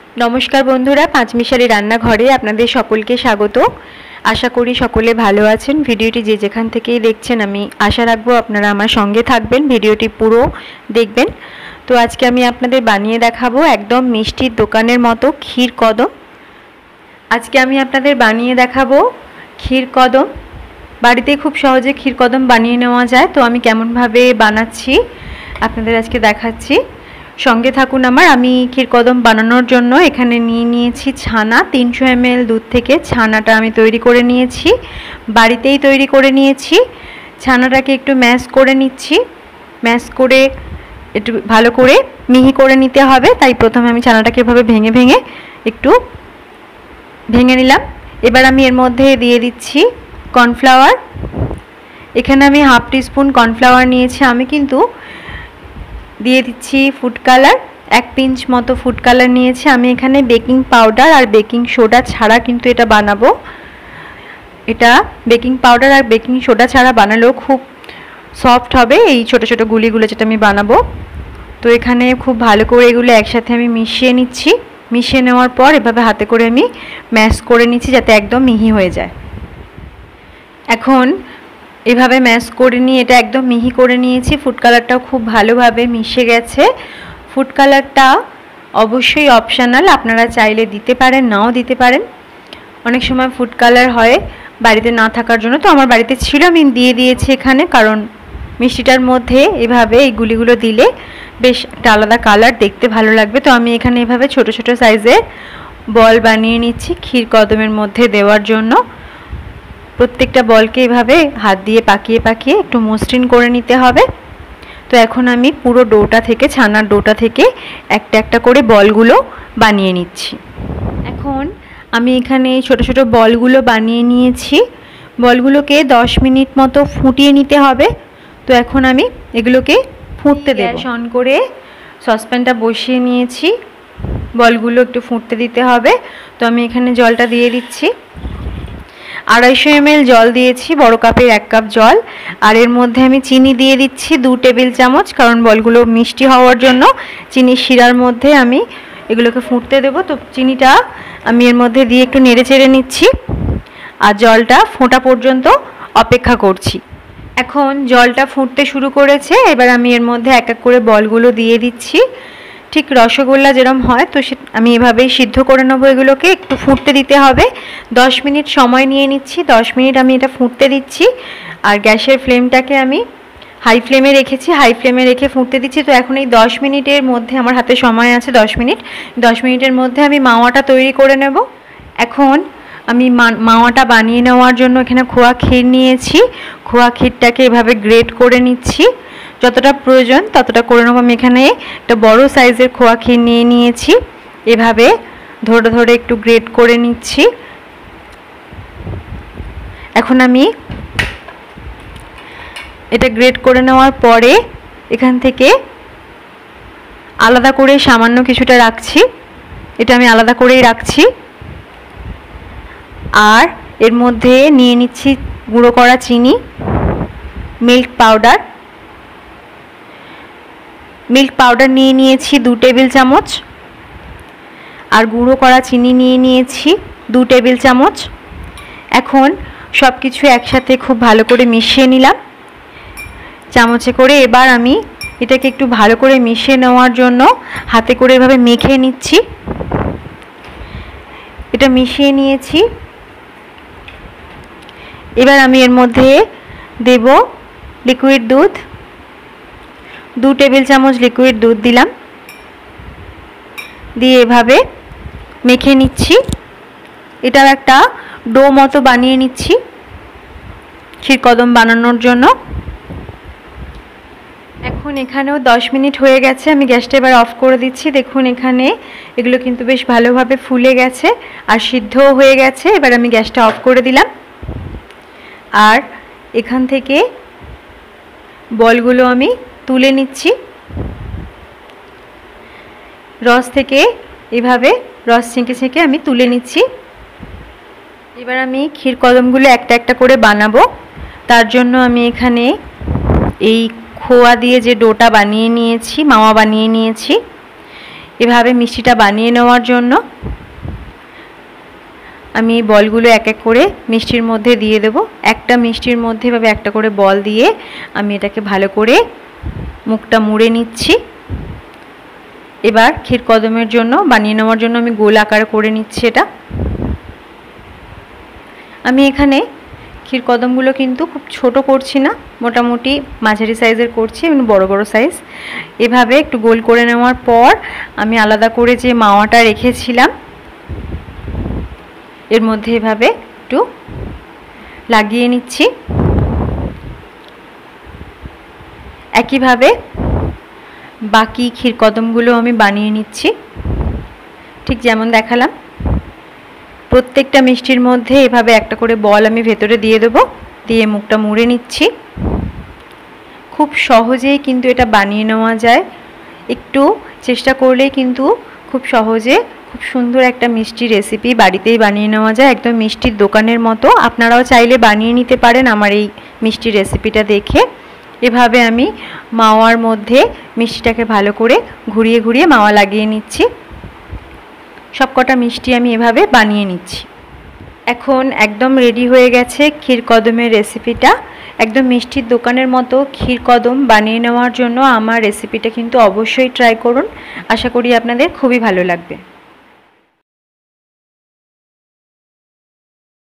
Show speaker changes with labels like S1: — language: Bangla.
S1: नमस्कार बंधुरा पाँचमिशाली रान्नाघरे आपनादेर सकलके स्वागत। आशा करी सकले भालो आछेन। भिडियोटी जे जेखान थेकेई देखछेन आमी आशा राखबो आपनारा आमार संगे थाकबेन, भिडियोटी पुरो देखबेन। तो आजके आमी आपनादेर बानिये देखाबो एकदम मिष्टिर दोकानेर मतो क्षीर कदम। आजके आमी आपनादेर बानिये देखाबो क्षीर कदम। बाड़ीते खूब सहजे क्षीर कदम बानिये नेওয়া যায়। तो आमी केमन भावे बानाচ্ছি आपनादेर आजके देखाচ্ছি, संगे थाकुन आमार। आमी क्षीर कदम बानानोर जोन्नो एखाने निये निয়েছি ছানা 300 ml दूध থেকে ছানাটা আমি তৈরি করে নিয়েছি, বাড়িতেই তৈরি করে নিয়েছি। ছানাটাকে একটু ম্যাশ করে নিচ্ছি, ম্যাশ করে একটু ভালো করে মিহি করে নিতে হবে। তাই প্রথমে আমি ছানাটাকে এভাবে ভেঙে ভেঙে একটু ভেঙে নিলাম। এবার আমি এর মধ্যে দিয়ে দিচ্ছি কর্নফ্লাওয়ার। এখানে আমি হাফ টিস্পুন কর্নফ্লাওয়ার নিয়েছি। আমি কিন্তু দিয়ে দিচ্ছি ফুড কালার, 1 পিঞ্চ মতো ফুড কালার নিয়েছি। আমি এখানে বেকিং পাউডার আর বেকিং সোডা ছাড়া কিন্তু এটা বানাবো। এটা বেকিং পাউডার আর বেকিং সোডা ছাড়া বানালেও খুব সফট হবে এই ছোট ছোট গুলিগুলো যেটা আমি বানাবো। তো এখানে খুব ভালো করে এগুলো একসাথে আমি মিশিয়ে নিচ্ছি। মিশিয়ে নেওয়ার পর এভাবে হাতে করে আমি ম্যাশ করে নিচ্ছি যাতে একদম মিহি হয়ে যায়। এখন এভাবে ম্যাশ করে নিয়ে এটা একদম মিহি করে নিয়েছি। ফুড কালারটাও খুব ভালোভাবে মিশে গেছে। ফুড কালারটা অবশ্যই অপশনাল, আপনারা চাইলে দিতে পারেন নাও দিতে পারেন। অনেক সময় ফুড কালার হয় বাড়িতে না থাকার জন্য, তো আমার বাড়িতে ছিল আমি দিয়ে দিয়েছি এখানে, কারণ মিষ্টিটার মধ্যে এভাবে এই গুলিগুলো দিলে বেশ একটা আলাদা কালার, দেখতে ভালো লাগবে। তো আমি এখানে এভাবে ছোট ছোট সাইজের বল বানিয়ে নিচ্ছি ক্ষীর কদমের মধ্যে দেওয়ার জন্য। প্রত্যেকটা বলকে এভাবে হাত দিয়ে পাকিয়ে পাকিয়ে একটু মসৃণ করে নিতে হবে। তো এখন আমি পুরো ডোটা থেকে, ছানার ডোটা থেকে একটা একটা করে বলগুলো বানিয়ে নিচ্ছি। এখন আমি এখানে ছোট ছোট বলগুলো বানিয়ে নিয়েছি। বলগুলোকে 10 মিনিট মতো ফুটিয়ে নিতে হবে। তো এখন আমি এগুলোকে ফুটতে দেব। গ্যাস অন করে সসপ্যানটা বসিয়ে নিয়েছি, বলগুলো একটু ফুটতে দিতে হবে। তো আমি এখানে জলটা দিয়ে দিচ্ছি। 250 ml জল দিয়েছি, বড় কাপের 1 কাপ জল। আর এর মধ্যে আমি চিনি দিয়ে দিচ্ছি 2 টেবিল চামচ, কারণ বলগুলো মিষ্টি হওয়ার জন্য চিনির শিরার মধ্যে আমি এগুলোকে ফুটতে দেব। তো চিনিটা আমি এর মধ্যে দিয়ে একটু নেড়ে চেড়ে নিচ্ছি আর জলটা ফোটা পর্যন্ত অপেক্ষা করছি। এখন জলটা ফুটতে শুরু করেছে। এবার আমি এর মধ্যে এক এক করে বলগুলো দিয়ে দিচ্ছি। ঠিক রসগোল্লা যেরকম হয়, তো আমি এভাবেই সিদ্ধ করে নেবো। এগুলোকে একটু ফুটতে দিতে হবে। 10 মিনিট সময় নিয়ে নিচ্ছি। 10 মিনিট আমি এটা ফুটতে দিচ্ছি। আর গ্যাসের ফ্লেমটাকে আমি হাই ফ্লেমে রেখেছি, হাই ফ্লেমে রেখে ফুটতে দিচ্ছি। তো এখন এই 10 মিনিটের মধ্যে আমার হাতে সময় আছে 10 মিনিট। 10 মিনিটের মধ্যে আমি মাওয়াটা তৈরি করে নেব। এখন আমি মাওয়াটা বানিয়ে নেওয়ার জন্য এখানে খোয়া ক্ষীর নিয়েছি। খোয়া ক্ষীরটাকে এভাবে গ্রেট করে নিচ্ছি, যতটা প্রয়োজন ততটা করে নেব। আমি এখানে একটা বড় সাইজের খোয়া ক্ষীর নিয়ে নিয়েছি। এভাবে ধরে ধরে একটু গ্রেট করে নিচ্ছি। এখন আমি এটা গ্রেট করে নেওয়ার পরে এখান থেকে আলাদা করে সামান্য কিছুটা রাখছি। এটা আমি আলাদা করেই রাখছি। আর এর মধ্যে নিয়ে নিচ্ছি গুঁড়ো করা চিনি, মিল্ক পাউডার। মিল্ক পাউডার নিয়ে নিয়েছি 2 টেবিল চামচ। আর গুঁড়ো করা চিনি নিয়ে নিয়েছি 2 টেবিল চামচ। এখন সব কিছু একসাথে খুব ভালো করে মিশিয়ে নিলাম চামচে করে। এবার আমি এটাকে একটু ভালো করে মিশিয়ে নেওয়ার জন্য হাতে করে এভাবে মেখে নিচ্ছি। এটা মিশিয়ে নিয়েছি। এবার আমি এর মধ্যে দেব লিকুইড দুধ। 2 টেবিল চামচ লিকুইড দুধ দিলাম, দিয়ে এভাবে মেখে নিচ্ছি। এটাও একটা ডো মতো বানিয়ে নিচ্ছি ক্ষীর কদম বানানোর জন্য। এখন এখানেও 10 মিনিট হয়ে গেছে। আমি গ্যাসটা এবার অফ করে দিচ্ছি। দেখুন এখানে এগুলো কিন্তু বেশ ভালোভাবে ফুলে গেছে আর সিদ্ধও হয়ে গেছে। এবার আমি গ্যাসটা অফ করে দিলাম। আর এখান থেকে বলগুলো আমি তুলে নিচ্ছি রস থেকে। এভাবে রস ছেঁকে ছেঁকে আমি তুলে নিচ্ছি। এবার আমি ক্ষীর কদমগুলো একটা একটা করে বানাবো। তার জন্য আমি এখানে এই খোয়া দিয়ে যে ডোটা বানিয়ে নিয়েছি, মাওয়া বানিয়ে নিয়েছি, এভাবে মিষ্টিটা বানিয়ে নেওয়ার জন্য আমি বলগুলো এক এক করে মিষ্টির মধ্যে দিয়ে দেব। একটা মিষ্টির মধ্যে এভাবে একটা করে বল দিয়ে আমি এটাকে ভালো করে মুখটা মুড়ে নিচ্ছি। এবার ক্ষীরকদমের জন্য বানিয়ে নেওয়ার জন্য আমি গোল আকার করে নিচ্ছি। এটা আমি এখানে ক্ষীরকদমগুলো কিন্তু খুব ছোট করছি না, মোটামুটি মাঝারি সাইজের করছি, এবং বড় বড় সাইজ। এভাবে একটু গোল করে নেওয়ার পর আমি আলাদা করে যে মাওয়াটা রেখেছিলাম এর মধ্যে এভাবে একটু লাগিয়ে নিচ্ছি। একইভাবে বাকি ক্ষীরকদমগুলো আমি বানিয়ে নিচ্ছি, ঠিক যেমন দেখালাম। প্রত্যেকটা মিষ্টির মধ্যে এভাবে একটা করে বল আমি ভেতরে দিয়ে দেব, দিয়ে মুখটা মুড়ে নিচ্ছি। খুব সহজেই কিন্তু এটা বানিয়ে নেওয়া যায়, একটু চেষ্টা করলেই কিন্তু খুব সহজে খুব সুন্দর একটা মিষ্টি রেসিপি বাড়িতেই বানিয়ে নেওয়া যায়, একদম মিষ্টির দোকানের মতো। আপনারাও চাইলে বানিয়ে নিতে পারেন আমার এই মিষ্টি রেসিপিটা দেখে। এভাবে আমি মাওয়ার মধ্যে মিষ্টিটাকে ভালো করে ঘুরিয়ে ঘুরিয়ে মাওয়া লাগিয়ে নিচ্ছি। সবকটা মিষ্টি আমি এভাবে বানিয়ে নিচ্ছি। এখন একদম রেডি হয়ে গেছে ক্ষীরকদমের রেসিপিটা। একদম মিষ্টির দোকানের মতো ক্ষীরকদম বানিয়ে নেওয়ার জন্য আমার রেসিপিটা কিন্তু অবশ্যই ট্রাই করুন। আশা করি আপনাদের খুবই ভালো লাগবে।